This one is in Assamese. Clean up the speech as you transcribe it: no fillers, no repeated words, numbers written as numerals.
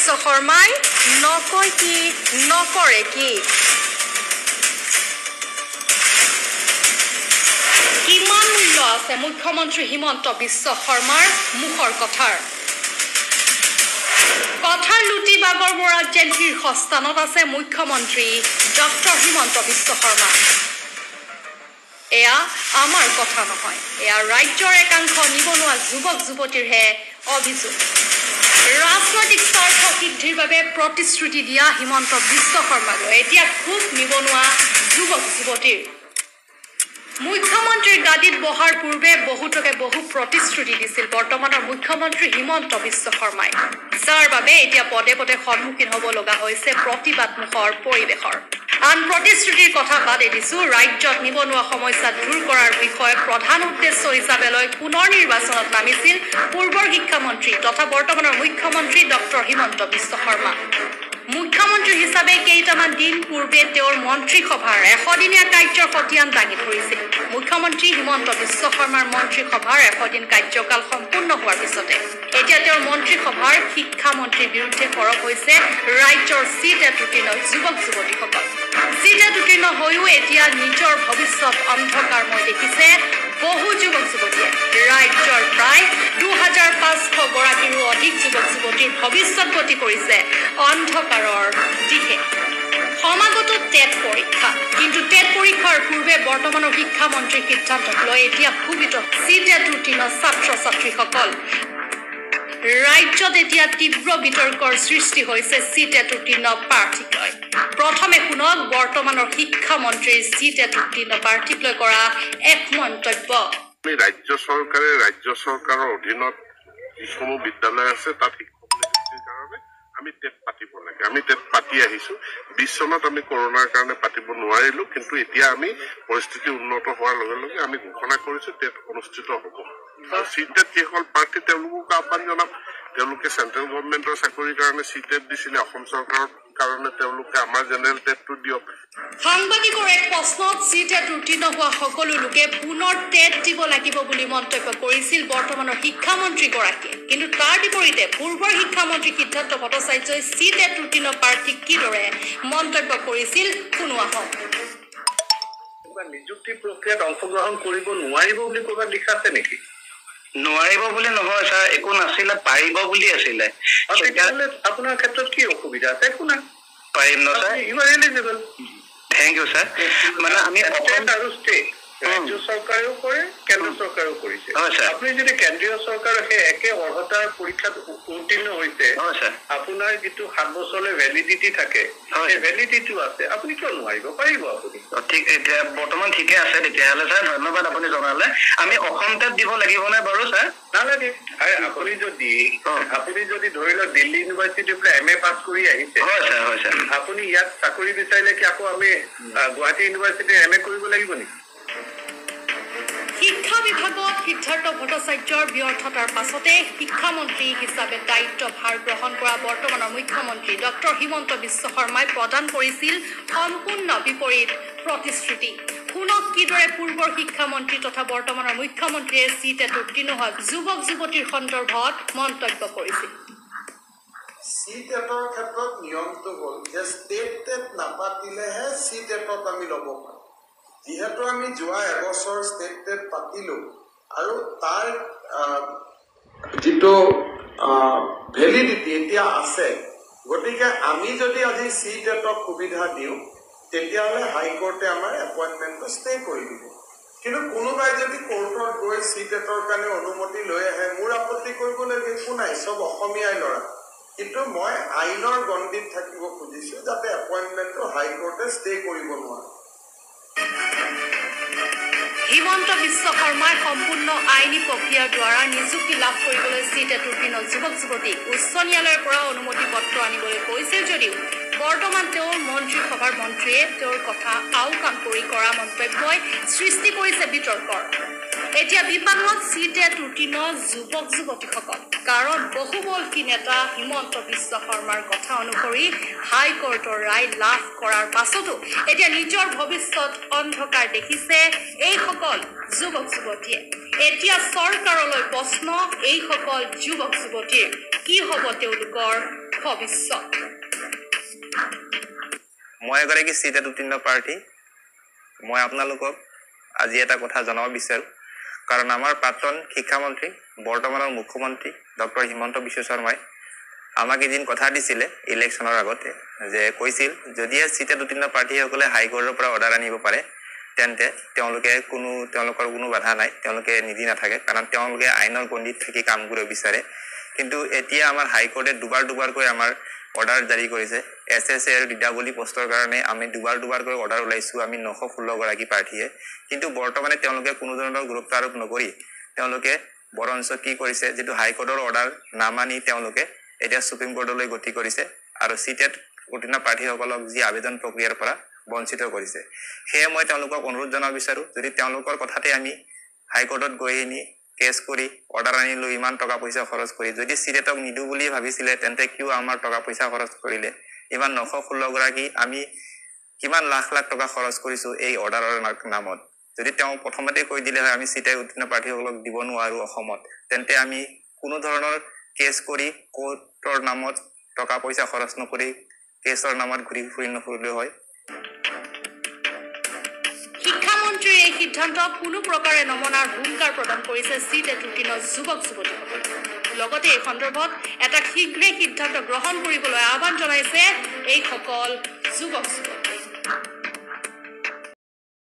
শৰ্মাই নকয় কি নকৰে কি কিমান মূল্য আছে মুখ্যমন্ত্ৰী হিমন্ত বিশ্ব শৰ্মাৰ মুখৰ কথাৰ কথাৰ লুটি বাগৰ মৰা যেন শীৰ্ষস্থানত আছে মুখ্যমন্ত্ৰী ডক্টৰ হিমন্ত বিশ্ব শৰ্মা এয়া আমাৰ কথা নহয় এয়া ৰাজ্যৰ একাংশ নিবনুৱা যুৱক যুৱতীৰহে অভিযোগ ৰাজনৈতিক স্বাৰ্থ সিদ্ধিৰ বাবে প্ৰতিশ্ৰুতি দিয়া হিমন্ত বিশ্ব শৰ্মালৈ এতিয়া খুব নিবনুৱা যুৱক যুৱতীৰ মুখ্যমন্ত্ৰীৰ গাদীত বহাৰ পূৰ্বে বহুতকে বহু প্ৰতিশ্ৰুতি দিছিল বৰ্তমানৰ মুখ্যমন্ত্ৰী হিমন্ত বিশ্ব শৰ্মাই যাৰ বাবে এতিয়া পদে পদে সন্মুখীন হ'ব লগা হৈছে প্ৰতিবাদমুখৰ পৰিৱেশৰ আন প্ৰতিশ্ৰুতিৰ কথা বাদ দিছো ৰাজ্যত নিবনুৱা সমস্যা দূৰ কৰাৰ বিষয়ে প্ৰধান উদ্দেশ্য হিচাপে লৈ পুনৰ নিৰ্বাচনত নামিছিল পূৰ্বৰ শিক্ষামন্ত্ৰী তথা বৰ্তমানৰ মুখ্যমন্ত্ৰী ডক্টৰ হিমন্ত বিশ্ব শৰ্মা মুখ্যমন্ত্ৰী হিচাপে কেইটামান দিন পূৰ্বে তেওঁৰ মন্ত্ৰীসভাৰ 100 দিনীয়া কাৰ্যৰ খতিয়ান দাঙি ধৰিছিল মুখ্যমন্ত্ৰী হিমন্ত বিশ্ব শৰ্মাৰ মন্ত্ৰীসভাৰ 100 দিন কাৰ্যকাল সম্পূৰ্ণ হোৱাৰ পিছতে এতিয়া তেওঁৰ মন্ত্ৰীসভাৰ শিক্ষামন্ত্ৰীৰ বিৰুদ্ধে সৰব হৈছে ৰাজ্যৰ চিটেট উত্তীৰ্ণ যুৱক যুৱতীসকল চিটেট উত্তীৰ্ণ হৈও এতিয়া নিজৰ ভৱিষ্যত অন্ধকাৰময় দেখিছে বহু যুৱক যুৱতীয়ে ৰাজ্যৰ প্ৰায় 2500 গৰাকীৰো অধিক যুৱক যুৱতীৰ ভৱিষ্যত গতি কৰিছে অন্ধকাৰৰ দিশে সমাগত টেট পৰীক্ষা কিন্তু টেট পৰীক্ষাৰ পূৰ্বে বৰ্তমানৰ শিক্ষামন্ত্ৰীৰ সিদ্ধান্তক লৈ এতিয়া ক্ষোভিত চিটেট উত্তীৰ্ণ ছাত্ৰ ছাত্ৰীসকল ৰাজ্যত এতিয়া তীব্ৰ বিতৰ্কৰ সৃষ্টি হৈছে চিটেট উত্তীৰ্ণ প্ৰাৰ্থীক লৈ প্ৰথমে শুনক বৰ্তমানৰ শিক্ষামন্ত্ৰীৰ চিটেট উত্তীৰ্ণ প্ৰাৰ্থীক লৈ কৰা এক মন্তব্য ৰাজ্য চৰকাৰৰ অধীনত যিসমূহ বিদ্যালয় আছে তাত শিক্ষক নিযুক্তিৰ কাৰণে আমি টেট পাতিব লাগে আমি টেট পাতি আহিছো 20 চনত আমি কৰোনাৰ কাৰণে পাতিব নোৱাৰিলো কিন্তু এতিয়া আমি পৰিস্থিতি উন্নত হোৱাৰ লগে লগে আমি ঘোষণা কৰিছো টেট অনুষ্ঠিত হ'ব চিটেট যিসকল প্ৰাৰ্থী তেওঁলোকক আহ্বান জনাম তেওঁলোকে চেন্ট্ৰেল গভৰ্ণমেণ্টৰ চাকৰিৰ কাৰণে চিটেট দিছিলে অসম চৰকাৰৰ কাৰণে তেওঁলোকে আমাৰ জেনেৰেল টেটটো দিয়ক সাংবাদিকৰ এক প্ৰশ্নত চিটেট উত্তীৰ্ণ হোৱা সকলো লোকে পুনৰ টেট দিব লাগিব বুলি মন্তব্য কৰিছিল বৰ্তমানৰ শিক্ষামন্ত্ৰীগৰাকীয়ে কিন্তু তাৰ বিপৰীতে পূৰ্বৰ শিক্ষামন্ত্ৰী সিদ্ধাৰ্থ ভট্টাচাৰ্যই চিটেট উত্তীৰ্ণ প্ৰাৰ্থীক কিদৰে মন্তব্য কৰিছিল শুনোৱা হওক নিযুক্তি প্ৰক্ৰিয়াত অংশগ্ৰহণ কৰিব নোৱাৰিব বুলি ক'ৰবাত লিখা আছে নেকি নোৱাৰিব বুলি নহয় ছাৰ একো নাছিলে পাৰিব বুলি আছিলে তেতিয়াহ'লে আপোনাৰ ক্ষেত্ৰত কি অসুবিধা আছে একো নাই পাৰিম ন sir you are eligible thank you sir মানে আমি আৰু ষ্টেট ৰাজ্য চৰকাৰেও কৰে কেন্দ্ৰ চৰকাৰেও কৰিছে আপুনি যদি কেন্দ্ৰীয় চৰকাৰৰ সেই একে অৰ্হতাৰ পৰীক্ষাত উত্তীৰ্ণ হৈছে আপোনাৰ যিটো 7 বছৰলৈ ভেলিডিটি থাকে সেই ভেলিডিটিটো আছে আপুনি কিয় নোৱাৰিব পাৰিব আপুনি ঠিক এতিয়া বৰ্তমান ঠিকে আছে তেতিয়াহ'লে ছাৰ ধন্যবাদ আপুনি জনালে আমি অসম টেট দিব লাগিবনে বাৰু ছাৰ নালাগে আপুনি যদি ধৰি লওক দিল্লী ইউনিভাৰ্চিটিৰ পৰা MA পাছ কৰি আহিছে হয় ছাৰ আপুনি ইয়াত চাকৰি বিচাৰিলে কি আকৌ আমি গুৱাহাটী ইউনিভাৰ্চিটিৰ MA কৰিব লাগিব নেকি শিক্ষা বিভাগত সিদ্ধাৰ্থ ভট্টাচাৰ্যৰ ব্যৰ্থতাৰ পাছতে শিক্ষামন্ত্ৰী হিচাপে দায়িত্বভাৰ গ্ৰহণ কৰা বৰ্তমানৰ মুখ্যমন্ত্ৰী ডক্টৰ হিমন্ত বিশ্ব শৰ্মাই প্ৰদান কৰিছিল সম্পূৰ্ণ বিপৰীত প্ৰতিশ্ৰুতি শুনক কিদৰে পূৰ্বৰ শিক্ষামন্ত্ৰী তথা বৰ্তমানৰ মুখ্যমন্ত্ৰীয়ে চিটেট উত্তীৰ্ণ হোৱা যুৱক যুৱতীৰ সন্দৰ্ভত মন্তব্য কৰিছিল চিটেটৰ ক্ষেত্ৰত নিয়মটো হ'ল যে ষ্টেট টেট নাপাতিলেহে চিটেটত আমি ল'ব পাৰোঁ যিহেতু আমি যোৱা এবছৰ ষ্টেট টেট পাতিলোঁ আৰু তাৰ যিটো ভেলিডিটি এতিয়া আছে গতিকে আমি যদি আজি চিটেটক সুবিধা দিওঁ তেতিয়াহ'লে হাইকোৰ্টে আমাৰ এপইণ্টমেণ্টটো ষ্টে কৰি দিব কিন্তু কোনোবাই যদি কোৰ্টত গৈ চিটেটৰ কাৰণে অনুমতি লৈ আহে মোৰ আপত্তি কৰিবলৈ একো নাই চব অসমীয়াই ল'ৰা কিন্তু মই আইনৰ গণ্ডিত থাকিব খুজিছোঁ যাতে এপইণ্টমেণ্টটো হাইকোৰ্টে ষ্টে কৰিব নোৱাৰে হিমন্ত বিশ্ব শৰ্মাই সম্পূৰ্ণ আইনী প্ৰক্ৰিয়াৰ দ্বাৰা নিযুক্তি লাভ কৰিবলৈ চিটেট উত্তীৰ্ণ যুৱক যুৱতীক উচ্চ ন্যায়ালয়ৰ পৰা অনুমতি পত্ৰ আনিবলৈ কৈছিল যদিও বৰ্তমান তেওঁৰ মন্ত্ৰীসভাৰ মন্ত্ৰীয়ে তেওঁৰ কথা আওকাণ কৰি কৰা মন্তব্যই সৃষ্টি কৰিছে বিতৰ্কৰ এতিয়া বিপাঙত চিটেট উত্তীৰ্ণ যুৱক যুৱতীসকল কাৰণ বহুবল্কী নেতা হিমন্ত বিশ্ব শৰ্মাৰ কথা অনুসৰি হাইকোৰ্টৰ ৰায় লাভ কৰাৰ পাছতো এতিয়া নিজৰ ভৱিষ্যত অন্ধকাৰ দেখিছে এইসকল যুৱক যুৱতীয়ে এতিয়া চৰকাৰলৈ প্ৰশ্ন এইসকল যুৱক যুৱতীৰ কি হ'ব তেওঁলোকৰ ভৱিষ্যত মই এগৰাকী চিটেট উত্তীৰ্ণ প্ৰাৰ্থী মই আপোনালোকক আজি এটা কথা জনাব বিচাৰোঁ কাৰণ আমাৰ প্ৰাক্তন শিক্ষামন্ত্ৰী বৰ্তমানৰ মুখ্যমন্ত্ৰী ডক্টৰ হিমন্ত বিশ্ব শৰ্মাই আমাক এদিন কথা দিছিলে ইলেকশ্যনৰ আগতে যে কৈছিল যদিহে চিটেট উত্তীৰ্ণ প্ৰাৰ্থীসকলে হাইকোৰ্টৰ পৰা অৰ্ডাৰ আনিব পাৰে তেন্তে তেওঁলোকৰ কোনো বাধা নাই তেওঁলোকে নিদি নাথাকে কাৰণ তেওঁলোকে আইনৰ গণ্ডিত থাকি কাম কৰিব বিচাৰে কিন্তু এতিয়া আমাৰ হাইকোৰ্টে দুবাৰকৈ আমাৰ অৰ্ডাৰ জাৰি কৰিছে SSA আৰু ডিডাবলি পোষ্টৰ কাৰণে আমি দুবাৰকৈ অৰ্ডাৰ ওলাইছোঁ আমি 916 গৰাকী প্ৰাৰ্থীয়ে কিন্তু বৰ্তমানে তেওঁলোকে কোনো ধৰণৰ গুৰুত্ব আৰোপ নকৰি তেওঁলোকে বৰঞ্চ কি কৰিছে যেটো হাইকোৰ্টৰ অৰ্ডাৰ নামানি তেওঁলোকে এতিয়া সুপ্ৰিম কোৰ্টলৈ গতি কৰিছে আৰু চিটেট উত্তীৰ্ণ প্ৰাৰ্থীসকলক যি আবেদন প্ৰক্ৰিয়াৰ পৰা বঞ্চিত কৰিছে সেয়ে মই তেওঁলোকক অনুৰোধ জনাব বিচাৰোঁ যদি তেওঁলোকৰ কথাতে আমি হাইকোৰ্টত গৈ নি কেছ কৰি অৰ্ডাৰ আনিলো ইমান টকা পইচা খৰচ কৰি যদি চিটেটক নিদু বুলি ভাবিছিলে তেন্তে কিয় আমাৰ টকা পইচা খৰচ কৰিলে ইমান 916 গৰাকী আমি কিমান লাখ টকা খৰচ কৰিছো এই অৰ্ডাৰৰ নামত যদি তেওঁ প্ৰথমতে কৈ দিলে হয় আমি চিটেট উত্তীৰ্ণ প্ৰাৰ্থীসকলক দিব নোৱাৰো অসমত তেন্তে আমি কোনো ধৰণৰ কেছ কৰি কোৰ্টৰ নামত টকা পইচা খৰচ নকৰি কেছৰ নামত ঘূৰি ফুৰি নফুৰিলে হয় শিক্ষামন্ত্ৰীৰ এই সিদ্ধান্তক কোনো প্ৰকাৰে নমনাৰ ভূমিকাৰ প্ৰদান কৰিছে চিটেট উত্তীৰ্ণ যুৱক-যুৱতীসকলে লগতে এই সন্দৰ্ভত এটা শীঘ্ৰে সিদ্ধান্ত গ্ৰহণ কৰিবলৈ আহ্বান জনাইছে এইসকল যুৱক-যুৱতী